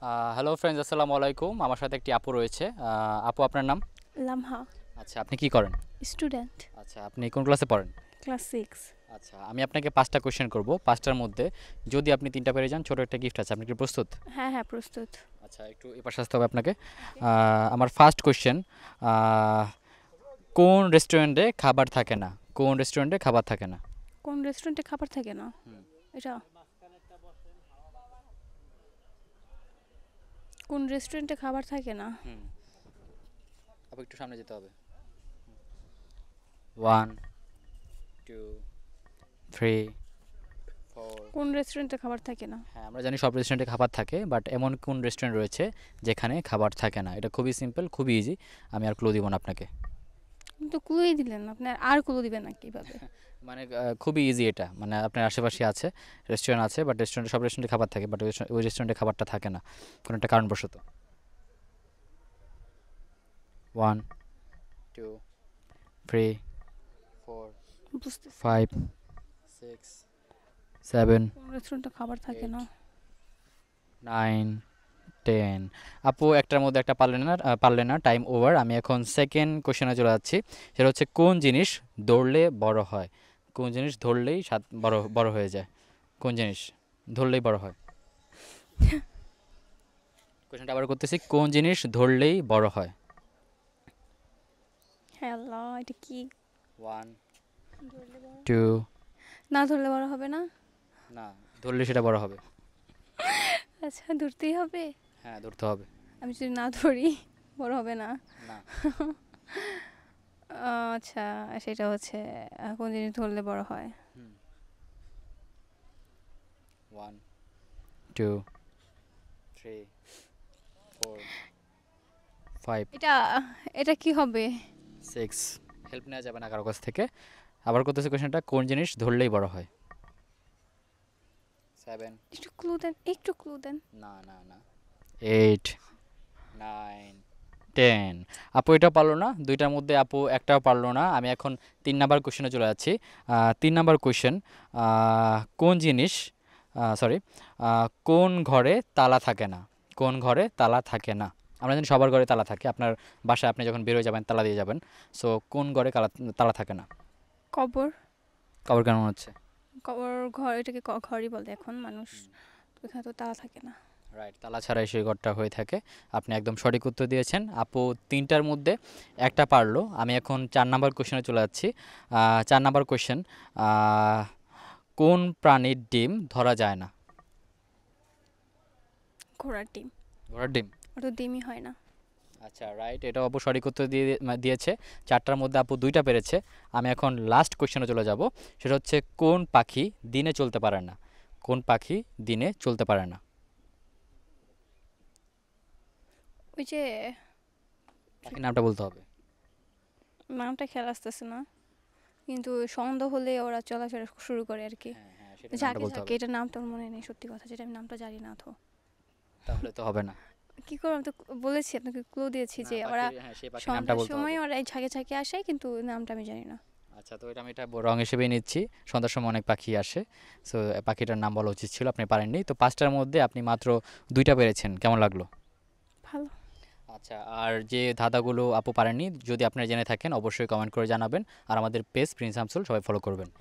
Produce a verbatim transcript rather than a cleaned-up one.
Hello friends, আসসালামু আলাইকুম। আমার সাথে একটি আপু রয়েছে। আহ, আপু, আপনার নাম? লামহা। আচ্ছা, আপনি কি করেন? স্টুডেন্ট। আচ্ছা, আপনি কোন ক্লাসে পড়েন? Class six. আচ্ছা, আমি আপনাকে পাঁচটা কোশ্চেন করব। পাঁচটার মধ্যে যদি আপনি তিনটা পেরে যান, ছোট একটা গিফট আছে। আপনি কি প্রস্তুত? হ্যাঁ হ্যাঁ, প্রস্তুত। আচ্ছা, একটু এ পাশে আসতে হবে আপনাকে। ওকে। আহ, আমার ফার্স্ট কোশ্চেন, কোন রেস্টুরেন্টে খাবার থাকে না? কোন রেস্টুরেন্টে খাবার থাকে না? কোন রেস্টুরেন্টে খাবার থাকে না? হুম। এটা কোন রেস্টুরেন্টে খাবার থাকে না? হুম, আপু একটু সামনে যেতে হবে। One, two, three, four. কোন রেস্টুরেন্টে খাবার থাকে না? হ্যাঁ, আমরা জানি সব রেস্টুরেন্টে খাবার থাকে, বাট এমন কোন রেস্টুরেন্ট রয়েছে যেখানে খাবার থাকে না? এটা খুবই সিম্পল, খুবই ইজি। আমি আর ক্লু দিব না আপনাকে। কিন্তু ক্লুই দিলেন, আপনার আর ক্লু দিবেন না কিভাবে? মানে আহ, খুবই ইজি এটা। মানে আপনার আশেপাশে আছে, রেস্টুরেন্ট আছে, বাট রেস্টুরেন্টে সব রেস্টুরেন্টে খাবার থাকে, বাট ওই রেস্টুরেন্টে খাবারটা থাকে না কোনো একটা কারণবশত। ওয়ান, টু, থ্রি, ফোর, বুঝতে ফাইভ, সিক্স, সেভেন, কোন রেস্টুরেন্টে খাবার থাকে এইট, না? Nine, ten. আপু একটার মধ্যে একটা পারলেন না, আহ, পারলেন না, টাইম ওভার। আমি এখন সেকেন্ড কোশ্চেনে চলে যাচ্ছি। সেটা হচ্ছে, কোন জিনিস দৌড়লে বড় হয়? কোন জিনিস ধরলেই সাত বড় বড় হয়ে যায়? কোন জিনিস ধরলেই বড় হয়? কোশ্চেনটা আবার করতেছি, কোন জিনিস ধরলেই বড় হয়? হ্যাঁ আল্লাহ, এটা কি? ওয়ান, ধরলে বড় টু। না ধরলে বড় হবে না? না, ধরলে সেটা বড় হবে। আচ্ছা, ধরতেই হবে। হ্যাঁ, ধরতে হবে। আমি যদি না ধরি বড় হবে না? না। আহ, আচ্ছা, সেটা হচ্ছে আহ, কোন জিনিস ধরলে বড় হয়? হুম। One, two, three, four, five, এটা এটা কি হবে? সিক্স। হেল্প নেওয়া যাবে না কারো কাছ থেকে। আবার করতেছি কোশ্চেনটা, কোন জিনিস ধরলেই বড় হয়? সেভেন। একটু ক্লু দেন, একটু ক্লু দেন। না না না। Eight, nine, ten. আপু এটা পারলো না, দুইটার মধ্যে আপু একটাও পারলো না। আমি এখন তিন নাম্বার কোশ্চেনে চলে যাচ্ছি। আহ, তিন নাম্বার কোশ্চেন, কোন জিনিস, সরি, কোন ঘরে তালা থাকে না? কোন ঘরে তালা থাকে না? আমরা জানি সবার ঘরে তালা থাকে। আপনার বাসায় আপনি যখন বেরোয় যাবেন তালা দিয়ে যাবেন। সো কোন ঘরে তালা তালা থাকে না? কবর। খবর কেমন হচ্ছে? কবর ঘর, এটাকে ক- ঘরই বলে এখন মানুষ। তো এখানে তো তালা থাকে না। রাইট, তালা ছাড়াই সেই ঘরটা হয়ে থাকে। আপনি একদম সঠিক উত্তর দিয়েছেন। আপু তিনটার মধ্যে একটা পারলো। আমি এখন চার নাম্বার কোশ্চেনে চলে যাচ্ছি। আহ, চার নাম্বার কোশ্চেন, কোন প্রাণীর ডিম ধরা যায় না? ঘোড়ার ডিম। ঘোড়ার ডিম? ওটা তো ডিমই হয় না। আচ্ছা, রাইট, এটা আপু সঠিক উত্তর দিয়ে মা- দিয়েছে। চারটার মধ্যে আপু দুইটা পেরেছে। আমি এখন লাস্ট কোশ্চেনে চলে যাব। সেটা হচ্ছে, কোন পাখি দিনে চলতে পারে না? কোন পাখি দিনে চলতে পারে না? ওই যে পাখির নামটা বলতে হবে। নামটা খেয়াল আসতেছে না, কিন্তু সন্ধ্যা হলে ওরা চলাফেরা শুরু করে আর কি। হ্যাঁ হ্যাঁ, সেটা নামটা ঝাঁকে বলতে ঝাঁকে, হবে। এটার নামটা আমার মনে নেই, সত্যি কথা, যেটা আমি নামটা জানি না তো। তাহলে তো হবে না। কি করব, আমি তো বলেছি আপনাকে, ক্লু দিয়েছি না, যে ওরা পাখির, হ্যাঁ, সেই পাখির নামটা সন্ধ্যার বলতে সময় হবে। ওরা এই ঝাঁকে ঝাঁকে আসে, কিন্তু নামটা আমি জানি না। আচ্ছা, তো এটা আমি এটা ব- রং হিসেবেই নিচ্ছি। সন্ধ্যার সময় অনেক পাখি আসে। সো পাখিটার নাম বলা উচিত ছিল, আপনি পারেননি। তো পাঁচটার মধ্যে আপনি মাত্র দুইটা পেরেছেন, কেমন লাগলো? ভালো। আচ্ছা, আর যে ধাঁধাগুলো আপু পারেননি, যদি আপনারা জেনে থাকেন অবশ্যই কমেন্ট করে জানাবেন। আর আমাদের পেজ প্রিন্স শামসুল সবাই ফলো করবেন।